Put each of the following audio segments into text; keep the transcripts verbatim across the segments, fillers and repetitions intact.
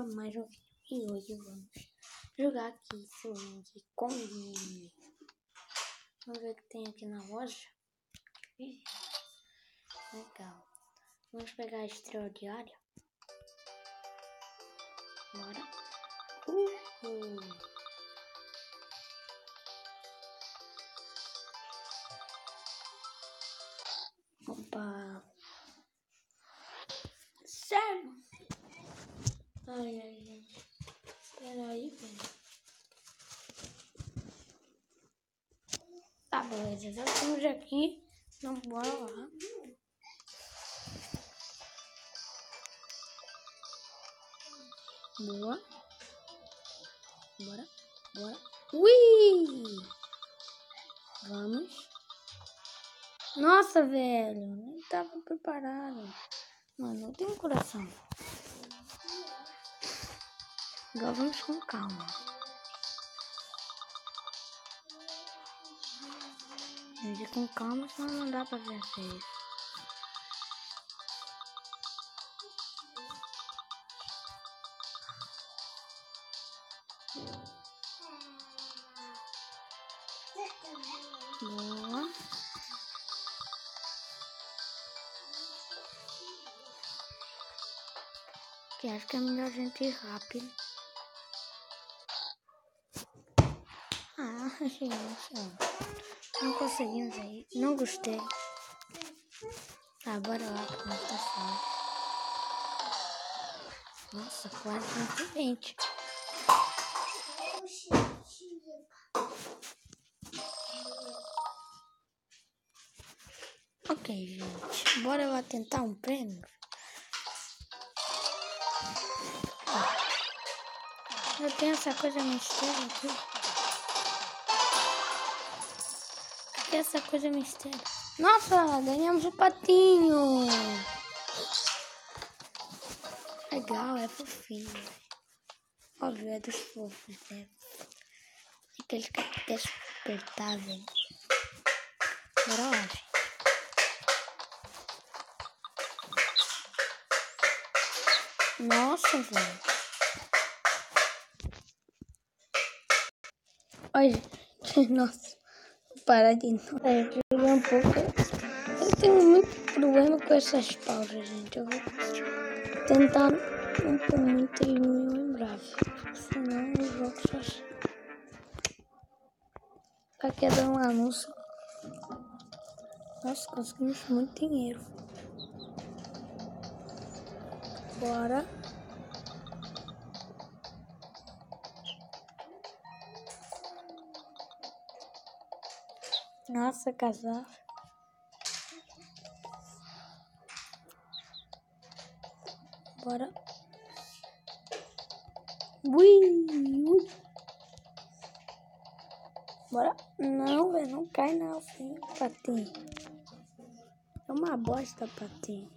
para mais um vídeo. E hoje vamos jogar aqui Swing com Mini. Vamos ver o que tem aqui na loja. Legal. Vamos pegar a estrela diária. Bora. Uhul. Opa. Sério? Ai, ai, gente. Espera aí, velho. Tá, beleza. Já estamos aqui. Então, bora lá. Boa. Bora. Bora. Ui! Vamos. Nossa, velho. Nem tava preparado. Mano, não tem coração. Agora vamos com calma. Vamos ir com calma, senão não dá pra vencer isso. Boa. Que acho que é melhor a gente ir rápido. Ah, gente, não conseguimos aí. Não gostei. Tá, bora lá pra não passar. Nossa, quase muita gente. Ok, gente. Bora lá tentar um prêmio. Eu tenho essa coisa mistério aqui. O que é essa coisa mistério? Nossa, ganhamos o patinho. Legal, é fofinho. Óbvio, é dos fofos, né? Aqueles que até despertar, velho. Bora lá, gente. Nossa, velho. Olha, nossa, vou parar de novo. É, eu joguei um pouco. Eu tenho muito problema com essas pausas, gente. Eu vou tentar não pôr muito lembrar, senão o jogo só. Aqui é dar um anúncio. Nossa, conseguimos muito dinheiro. Bora. Nossa, casal. Bora. Ui, ui. Bora. Não, velho, não cai não, filho. Patinho. É uma bosta, patinho.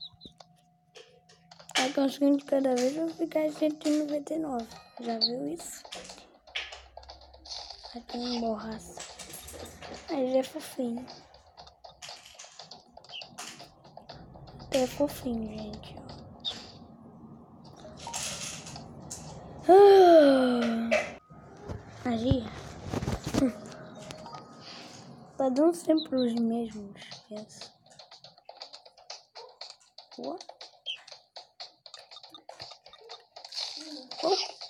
Vai conseguindo cada vez, eu vou ficar em cento e noventa e nove. Já viu isso? Aqui em borraça. Mas é fofinho. É fofinho, gente. Ah, magia. Hum. Tá dando sempre os mesmos, penso. Boa. Oh.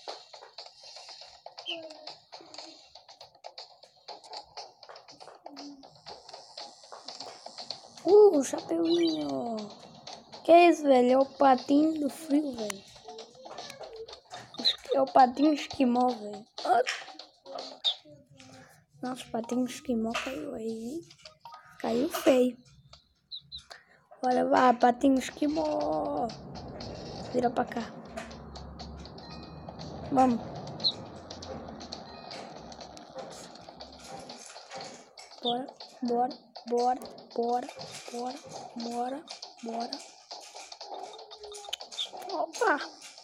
Uh, o chapeuzinho. Que é isso, velho? É o patinho do frio, velho. É o patinho esquimó, velho. Nossa, o patinho esquimó caiu aí. Caiu feio. Bora, vai, patinho esquimó. Vira pra cá. Vamos. Bora, bora, bora, bora, bora, bora, bora. Opa!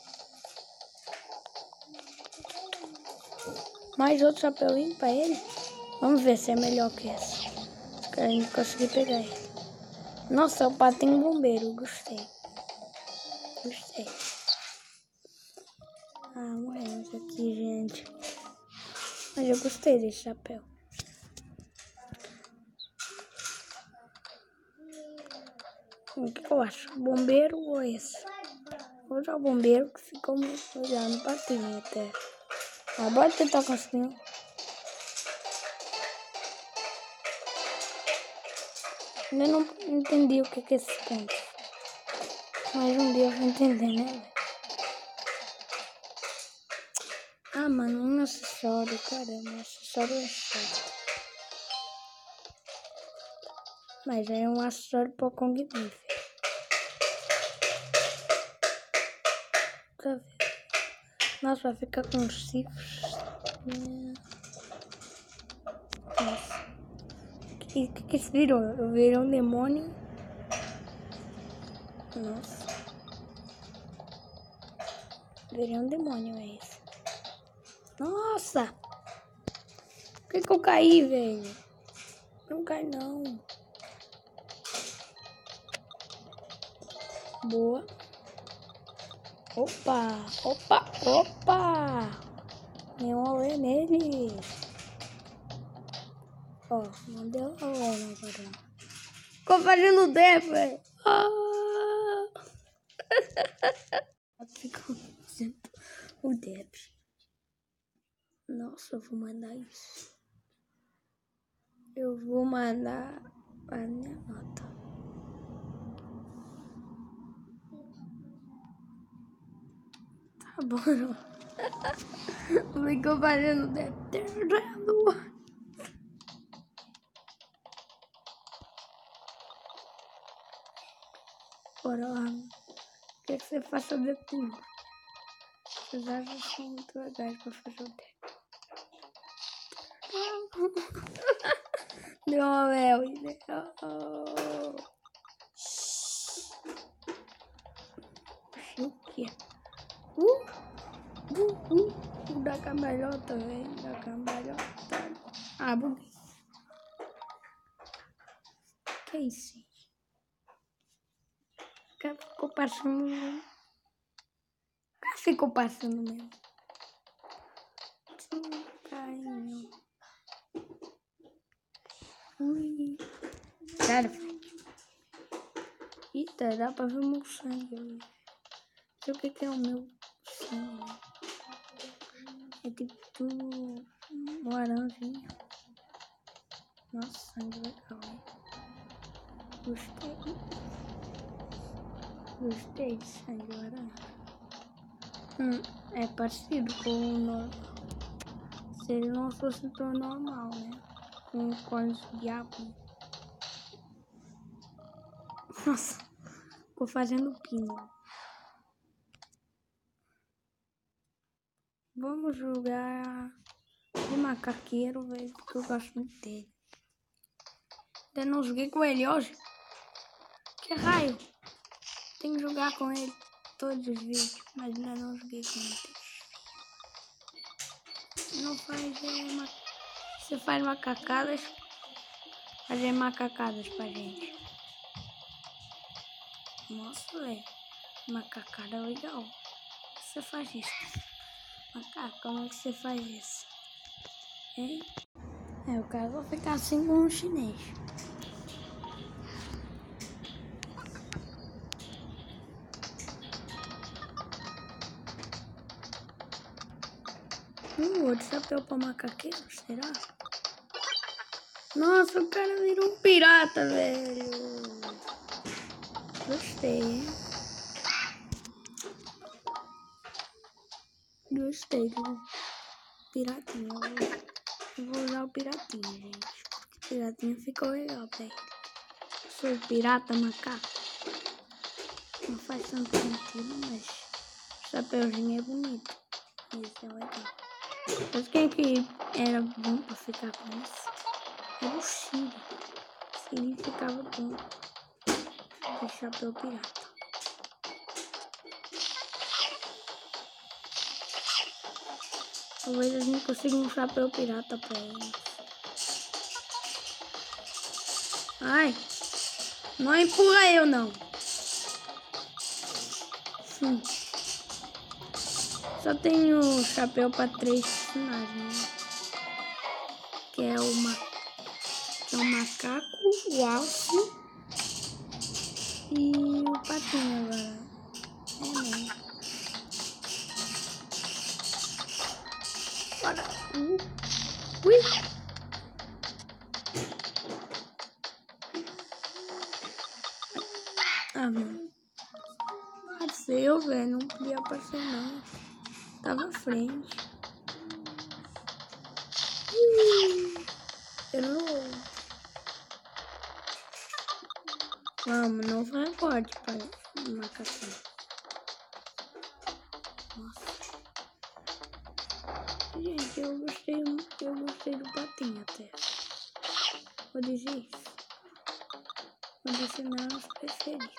Mais outro chapeuzinho pra ele. Vamos ver se é melhor que esse. Que a gente conseguir pegar ele. Nossa, é o patinho bombeiro. Gostei. Gostei. Ah, morremos aqui, gente. Mas eu gostei desse chapéu. O que eu acho? Bombeiro ou esse? Vou usar o bombeiro que ficou olhando pra cima até. Ah, bora tentar conseguir. Ainda não entendi o que é esse ponto. Mas um dia eu vou entender, né? Ah, mano, um acessório, caramba, um acessório é chato. Mas é um acessório para o Kong Beef. Tá vendo? Nossa, vai ficar com os cifres. Nossa. O que, que, que se virou? Eu virei um demônio. Nossa. Virei um demônio, é isso. Nossa! Por que que eu caí, velho? Não cai, não. Boa. Opa! Opa! Opa! Deu um olé nele. Ó, não deu um olé agora. Ficou fazendo o dé, velho. Ah! Ficou fazendo o dé. Nossa, eu vou mandar isso. Eu vou mandar a minha nota. Tá bom. Ficou fazendo o dé. Bora lá. O que, é que você faz sobre tudo? Vocês acham que são muito legais pra fazer o dé. Deu uma mel. O que? Uh, uh, uh, o da cambalhota, velho. Da cambalhota. Ah, buguei. Que é isso? Que ficou passando mesmo. Que ficou passando mesmo. Caiu. Ui. Cara, eita, dá pra ver o meu sangue ali. Não sei o que, que é o meu sangue. É tipo tudo laranjinha. Nossa, sangue legal, hein? Gostei. Gostei de sangue laranja. Hum, é parecido com o normal. Se ele não fosse tão normal, né? Com cones de água. Nossa, ficou fazendo pino. Vamos jogar de macaqueiro, velho, porque eu gosto muito dele. Ainda não joguei com ele hoje. Que raio? Tenho que jogar com ele todos os vídeos, mas ainda não joguei com ele. Não faz é, ma... Você faz macacadas, fazer macacadas pra gente. Nossa, velho, macacada legal. Você faz isso? Macaco, como é que você faz isso? Hein? É, eu quero ficar assim com um chinês. Hum, outro chapéu pra macaqueiro, será? Nossa, o cara virou um pirata, velho. Gostei, hein? Gostei do piratinha. Eu vou usar o piratinha, gente. O piratinha ficou legal, velho. Sou pirata macaco. Não faz tanto sentido, mas o chapéuzinho é bonito. Esse é legal. Mas quem que era bom pra ficar com isso? Era o Siri. Siri ficava bom. O chapéu pirata. Talvez a gente consiga um chapéu pirata pra eles. Ai! Não empurra eu, não. Hum. Só tenho chapéu para três personagens, que é o, ma que é o macaco, o alce e o patinho agora. É mesmo. Bora. Uh. Ui. Ah, mano. Apareceu, velho. Não podia aparecer, não. Tava à frente. Ui. Errou. Vamos, não vai embora para macaquinho. Nossa. Gente, eu gostei, eu gostei do patinho até. Vou dizer isso. Vou dizer meus preferidos.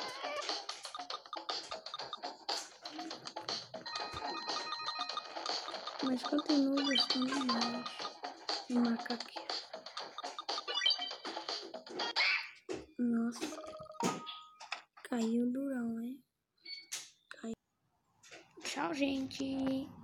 Mas continuo gostando mais do macaquinho. Nossa. Caiu durão, hein? Caiu. Tchau, gente.